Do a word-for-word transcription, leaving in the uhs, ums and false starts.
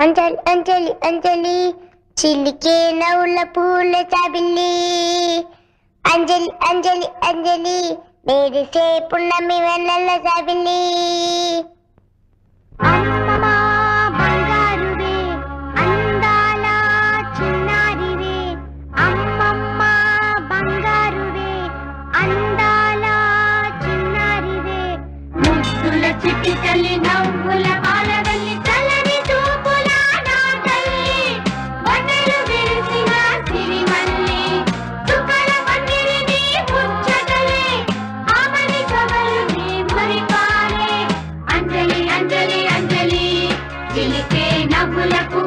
అంజలి అంజలి అంజలి చిలికే నవ్వుల పూల చాబిల్లి అంజలి అంజలి అంజలి మెరిసే పున్నమి వెన్నెల చాబిల్లి అమ్మమ్మ బంగారువే అందాల చిన్నారివే అమ్మమ్మ బంగారువే అందాల చిన్నారివే ముద్దుల చిటికలి నవ్వుల పాలవల్లి చల్లని చూపుల నా తల్లి వన్నెలు విరిసిన సిరిమల్లి చుక్కల పందిరిని ముచ్చటలే ఆమని కవలుని మురిపాలే అంజలి అంజలి అంజలి చిలికే నవ్వులకు